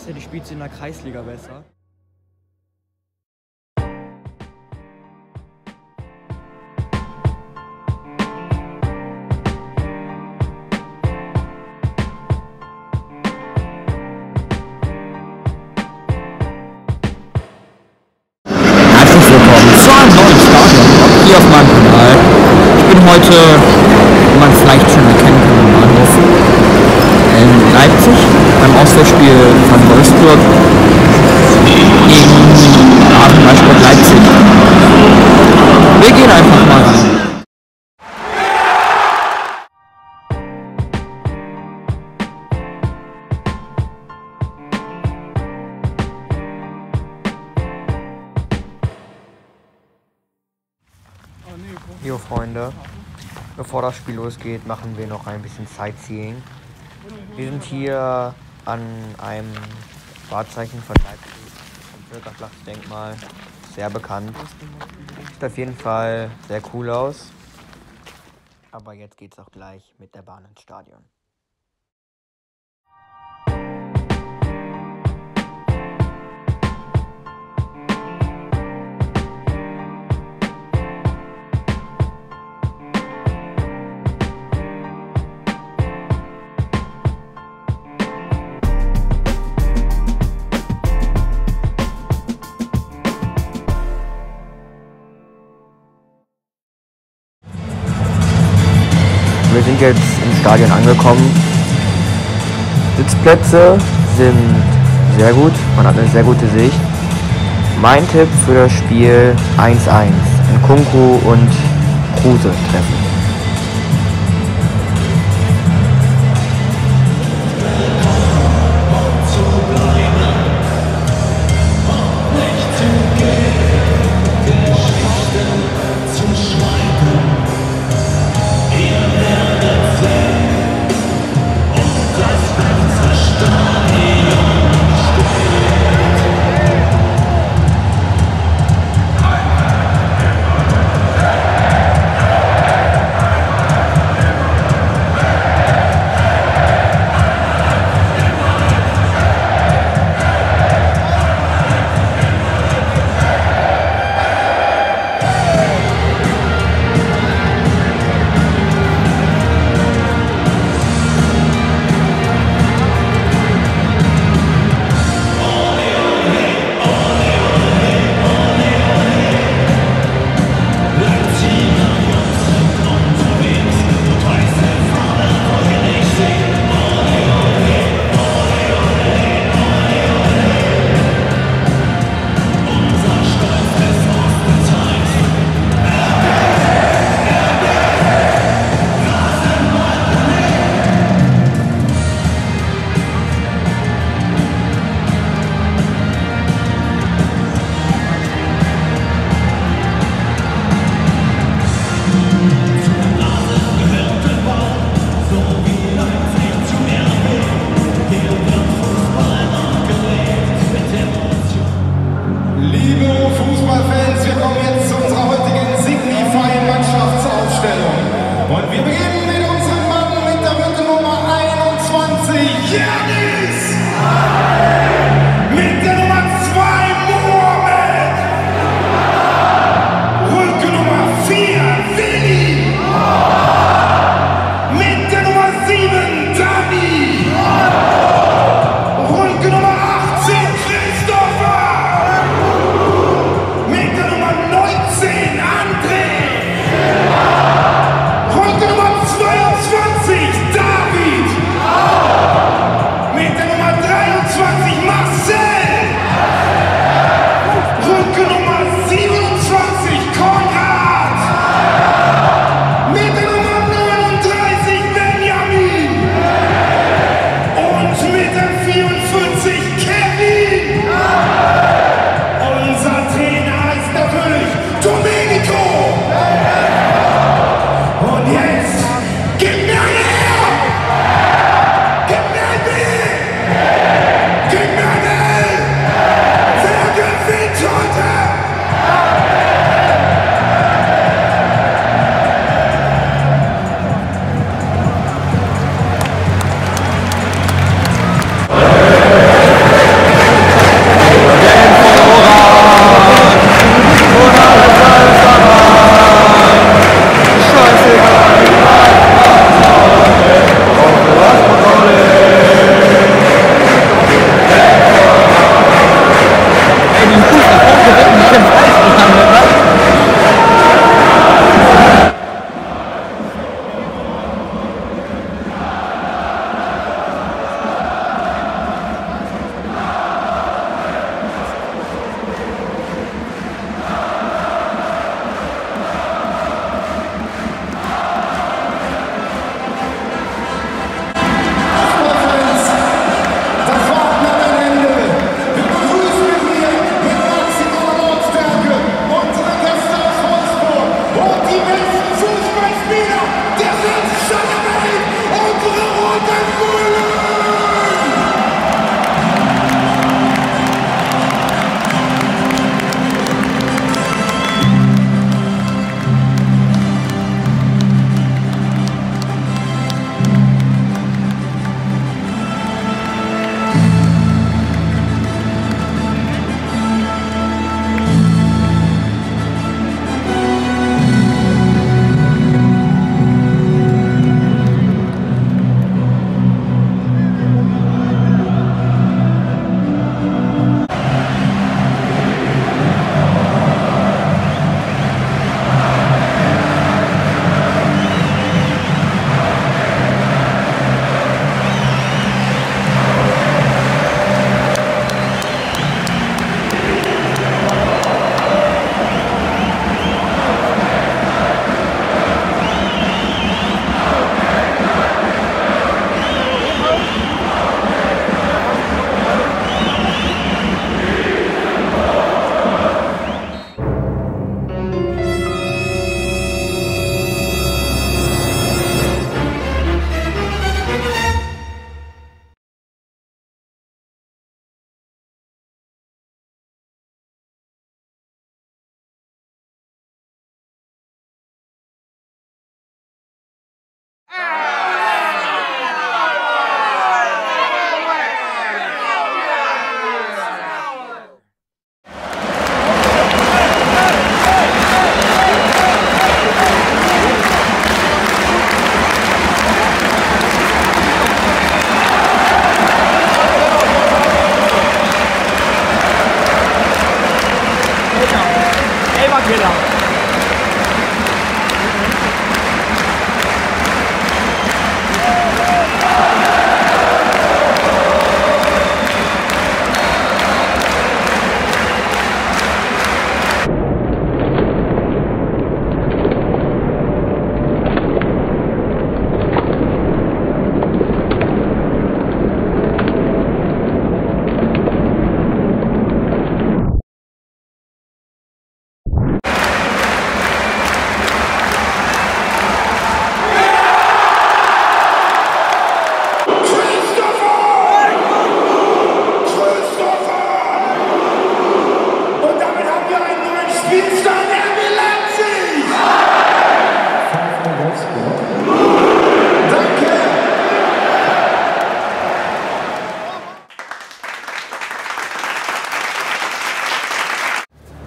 gleichzeitig spielt sie in der Kreisliga besser. Herzlich willkommen zu einem neuen Stadion hier auf meinem Kanal. Ich bin heute, wie man vielleicht schon erkennen kann, im Bahnhof in Leipzig beim Auswärtsspiel von Wolfsburg gegen Rasenballsport Leipzig. Wir gehen einfach mal rein. Jo Freunde, bevor das Spiel losgeht, machen wir noch ein bisschen Sightseeing. Wir sind hier an einem Wahrzeichen von Leipzig, vom Völkerschlachtdenkmal, sehr bekannt. Sieht auf jeden Fall sehr cool aus. Aber jetzt geht's auch gleich mit der Bahn ins Stadion. Wir sind jetzt im Stadion angekommen. Sitzplätze sind sehr gut, man hat eine sehr gute Sicht. Mein Tipp für das Spiel 1-1. Nkunku und Kruse treffen.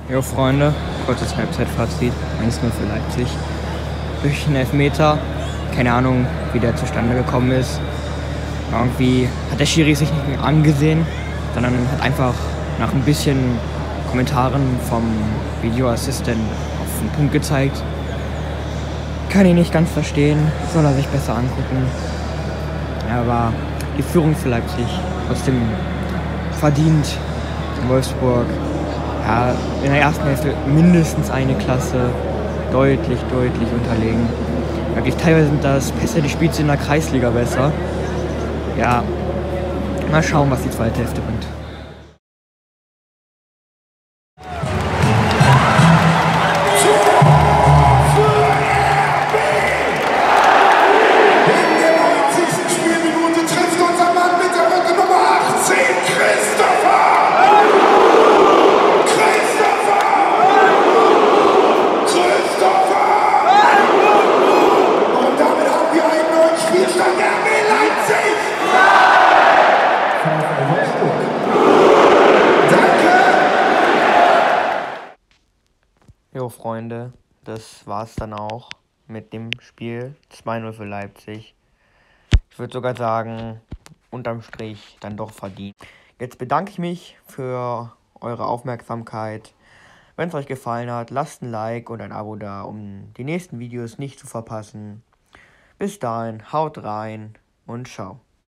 Jo Freunde, kurzes Halbzeitfazit, 1:0 für Leipzig. Durch einen Elfmeter, keine Ahnung, wie der zustande gekommen ist. Irgendwie hat der Schiri sich nicht angesehen, sondern hat einfach nach ein bisschen Kommentaren vom Videoassistent auf den Punkt gezeigt. Kann ich nicht ganz verstehen, soll er sich besser angucken. Aber die Führung für Leipzig trotzdem verdient in Wolfsburg. Ja, in der ersten Hälfte mindestens eine Klasse, deutlich unterlegen. Wirklich teilweise sind das Pässe, die spielst du in der Kreisliga besser. Ja, mal schauen, was die zweite Hälfte bringt. Jo Freunde, das war's dann auch mit dem Spiel 2:0 für Leipzig. Ich würde sogar sagen, unterm Strich dann doch verdient. Jetzt bedanke ich mich für eure Aufmerksamkeit. Wenn es euch gefallen hat, lasst ein Like und ein Abo da, um die nächsten Videos nicht zu verpassen. Bis dahin, haut rein und ciao.